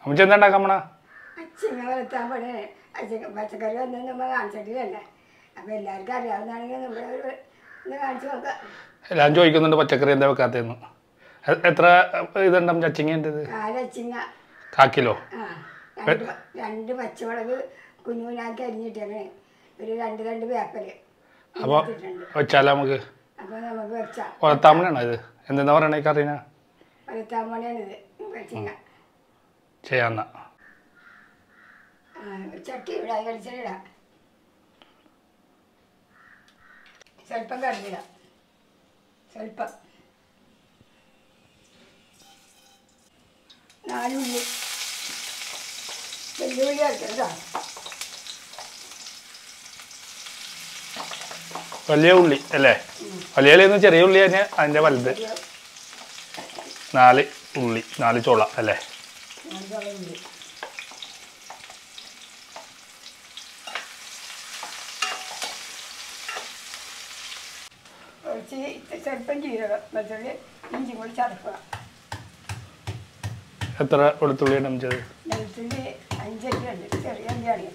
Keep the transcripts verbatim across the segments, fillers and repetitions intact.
അമ്മച്ചി എന്താ ഉണ്ടാക്കാൻ പോണ? അച്ചിങ്ങ വളർത്താൻ പോണേ. അച്ചിങ്ങ പച്ചക്കറി ഒന്നും നമ്മൾ കാണിച്ചിട്ടില്ലല്ലേ. അപ്പം എല്ലാവർക്കും അറിയാവുന്നതാണെങ്കിൽ നമ്മൾ ഒന്ന് കാണിച്ചു നോക്കാം. എല്ലാവരും ചോദിക്കുന്നുണ്ട് പച്ചക്കറി എന്താ വെക്കാത്തതെന്ന്. എത്ര ഇതുണ്ട് അച്ചിങ്ങ? കാലച്ചിങ്ങ കാക്കിലോ? ആ രണ്ട് രണ്ട് പച്ചമുളക് കുഞ്ഞുകുഞ്ഞാക്കി അരിഞ്ഞിട്ടാണ്. ഒരു രണ്ട് രണ്ട് വേപ്പല് അപ്പോൾ വെച്ചാലോ നമുക്ക്? അപ്പോൾ നമുക്ക് വെച്ചാൽ വളർത്താമണയാണോ ഇത്? എന്തെന്നാ പറയണേ കറീന? വളർത്താമണയാണിത് പച്ചിങ്ങ. ചെയ്യാന്ന ചട്ടി ഇവിടെ കളിച്ചിടാം. സ്വല്പം കറിഞ്ഞിടാം. സ്വല്പം നാലുള്ളി വെല്ലുവിളി കളിച്ചതാ. വലിയ ഉള്ളി അല്ലേ? വലിയ ഉള്ളി ചെറിയ ഉള്ളി തന്നെ അതിൻ്റെ വലുത്. നാല് ഉള്ളി, നാല് ചോള അല്ലേ? കുറച്ച് ചെറുപ്പം ജീരകം വെച്ചുള്ളി ഇഞ്ചി കൂടി ചതക്കുക. എത്ര വെളുത്തുള്ളിയാണ് അമ്മച്ചത്? വെളുത്തുള്ളി അഞ്ചല്ലി ഉണ്ട്, ചെറിയ അല്ലിയാണ്.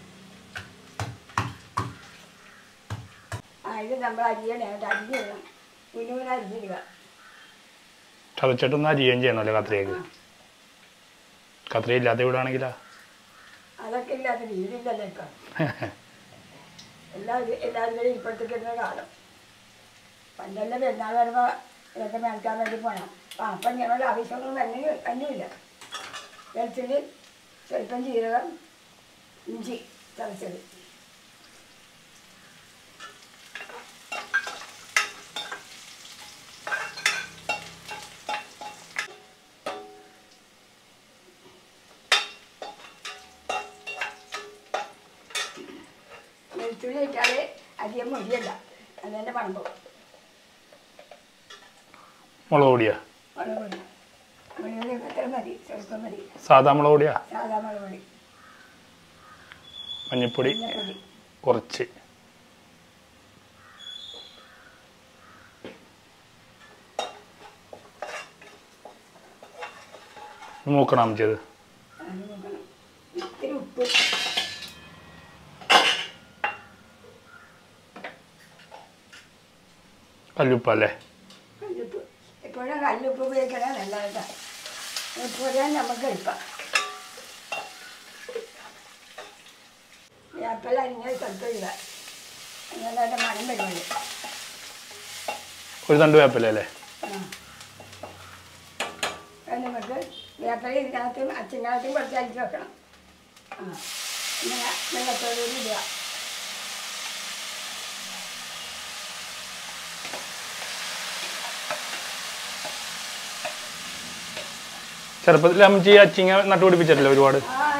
അതിൽ നമ്മൾ അരിയണേ, അരിഞ്ഞിടണം. കുഞ്ഞുവിനെ അരിഞ്ഞിടുക. ചതച്ചിട്ടൊന്ന് അരിയുകയും ചെയ്യണമല്ലോ കത്രിയേക്ക്. കത്രിയ ഇല്ലാത്ത വീടാണെങ്കിലാ? അതൊക്കെ ഇല്ലാത്ത വീടില്ലല്ലോ ഇപ്പം. എല്ലാ എല്ലാവരും ഇപ്പോഴത്തേക്ക് ഇരുന്ന കാലം. പണ്ടെല്ലാം പെരുന്നാൾ വരുമ്പോൾ ഇതൊക്കെ മേടിക്കാൻ വേണ്ടി പോകണം. അപ്പം അപ്പം ഞങ്ങളുടെ ആവശ്യമൊന്നും തന്നെ തന്നെയില്ല. വെളുത്തുള്ളി, സ്വല്പം ജീരകം, ഇഞ്ചി ചതച്ചത്. വെളുത്തുള്ളി ഇട്ടാൽ അധികം മുടിയല്ല, അതിൻ്റെ മണം പോകും. മുളക് പൊടിയാ? മുളക് പൊടി മുളക് പൊടി എത്ര മതി? സ്വല്പം മതി. സാധാ മുളക് പൊടിയാ? സാധാ മുളക് പൊടി. മഞ്ഞൾപ്പൊടി കുറച്ച്. മൂക്കണം അമ്മച്ചത്? ഇത്തിരി ഉപ്പ്. കല്ലുപ്പല്ലേ? കല്ലുപ്പ് എപ്പോഴും കല്ലുപ്പ് ഉപയോഗിക്കണേ നല്ലതാണ്. ഉപ്പ് പറയാൻ നമുക്ക് എളുപ്പം. വേപ്പല അരിഞ്ഞ സ്ഥലത്ത് ഇടുക. അങ്ങനെ അതിൻ്റെ മണം വരുന്നത്. ഒരു തണ്ട് വേപ്പല അല്ലേ? ആ അത് നമുക്ക് വേപ്പല ഇതിനകത്തും അച്ചിനകത്തും കുറച്ച് അരിച്ച് വെക്കണം. ആ ഇങ്ങനെ വെള്ളത്തോടുകൂടി ഇടുക. ചെറുപ്പത്തിൽ അമ്മച്ചി അച്ചിങ്ങ നട്ടുപിടിപ്പിച്ചിട്ടില്ല ഒരുപാട്?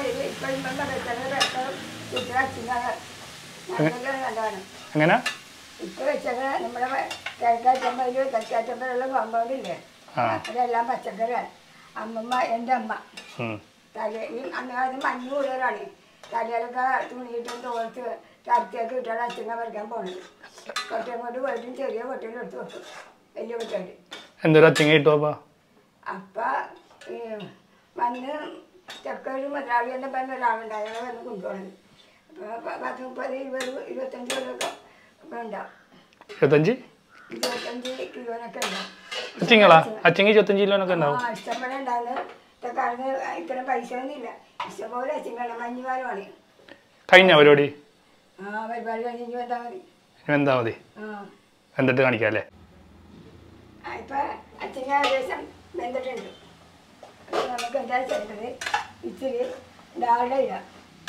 എങ്ങനെ ഇപ്പൊ വെച്ചത് നമ്മുടെ കിഴക്കാറ്റമ്പതിൽ തെക്കാറ്റമ്പതിലുള്ള കോമ്പൗണ്ട് ഇല്ലേ, അതെല്ലാം പച്ചക്കറിയാണ്. അമ്മമ്മ എൻ്റെ അമ്മ തലയും അന്നേരം മഞ്ഞ് കൂടുതലാണ്. തലയിലൊക്കെ തുണിയിട്ടും തോർത്ത് തരത്തിയൊക്കെ ഇട്ടാണ് അച്ചിങ്ങ പറിക്കാൻ പോകുന്നത്. കൊട്ടയും കൊണ്ട് പോയിട്ടും ചെറിയ കൊട്ടയിൽ എടുത്ത് വെക്കും, വലിയ കൊട്ടയിൽ. എന്തൊരു അച്ചിങ്ങ കിട്ടും അപ്പ? അപ്പ വന്ന് ചക്ക ഒരു മുതലാളി എൻ്റെ പറഞ്ഞ ഒരാളുണ്ടായി, അയാളെ വന്ന് കൊണ്ടുപോകണത്. അപ്പോൾ പത്ത് മുപ്പത് ഇരുപത് ഇരുപത്തഞ്ച് കിലോക്കെ ഒക്കെ ഉണ്ടാവും. ഇരുപത്തഞ്ച് ഇരുപത്തഞ്ച് കിലോനൊക്കെ ഉണ്ടാവും. അച്ചിങ്ങളാ? അച്ചിങ്ങ ഇരുപത്തഞ്ച് കിലോനൊക്കെ ഉണ്ടാവും? ആ ഇഷ്ടംപോലെ ഉണ്ടാകുന്നത്. ഇതൊക്കെ ഇത്ര പൈസ ഒന്നുമില്ല. ഇഷ്ടംപോലെ അച്ചിങ്ങ മഞ്ഞുകാലമാണ്. കഴിഞ്ഞ പരിപാടി? ആ പരിപാടി കഴിഞ്ഞ് ഇനി വന്നാൽ മതി. എന്താ മതി? ആ എന്നിട്ട് കാണിക്കാം അല്ലേ? ഇപ്പം അച്ചിങ്ങ ഏകദേശം വെന്തിട്ടുണ്ട്. അപ്പോൾ നമുക്ക് എന്താ ചെയ്യേണ്ടത്? ഇച്ചിരി ഡാൽഡ ഇടാം.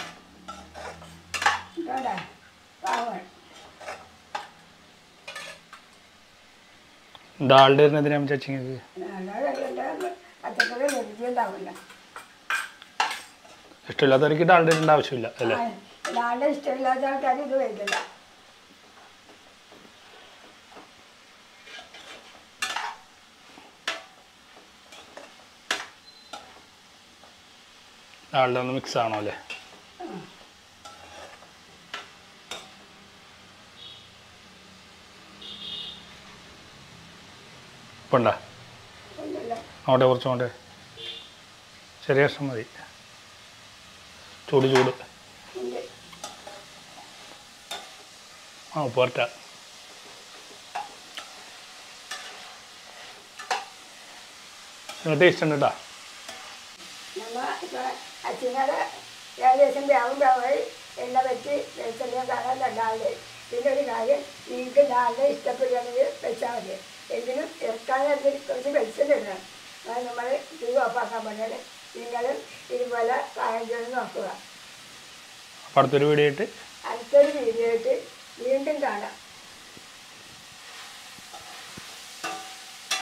ഇട്ടോണ്ടാ പാവമാണ്. ഡാൽഡ ഇരുന്നതിനാ ചച്ചിങ്ങക്ക്? ഡാൽഡ പച്ചക്കറി രുചി ഉണ്ടാവില്ല. ഇഷ്ടമില്ലാത്തവർക്ക് ഡാൽഡ ഇടേണ്ട ആവശ്യമില്ല അല്ലേ? ഡാൽഡ ഇഷ്ടമില്ലാത്ത ആൾക്കാർ ഇത് കഴിക്കില്ല. ഡാൽഡ ഒന്ന് മിക്സ് ആണോ അല്ലേ? ഇപ്പം ഉണ്ടാ അവിടെ കുറച്ചുകൊണ്ട് ചെറിയ കഷ്ണം മതി. ചൂട് ചൂട് ഉണ്ട്. ആ പോരട്ട ടേസ്റ്റ് ഉണ്ട് കേട്ടോ. നമ്മൾ ഇപ്പോൾ അച്ഛനോട് ഏകദേശം വ്യാവും വ്യാവായി എണ്ണ വെച്ച് വെളിച്ചെണ്ണ കാണാൻ ഉണ്ടാവില്ലേ. പിന്നെ ഒരു കാര്യം, നിങ്ങൾക്ക് ഡാലിനെ ഇഷ്ടപ്പെടുകയാണെങ്കിൽ വെച്ചാൽ മതി. എങ്കിലും ഇറക്കാനായിട്ട് കുറച്ച് വെളിച്ചെണ്ണ ഇടണം. അത് നമ്മൾ തീ ഓഫാക്കാൻ പറഞ്ഞാൽ നിങ്ങളും ഇതുപോലെ പാകം ചെയ്ത് നോക്കുക. അടുത്തൊരു വീഡിയോ ആയിട്ട് അടുത്തൊരു വീഡിയോ ആയിട്ട് വീണ്ടും കാണാം.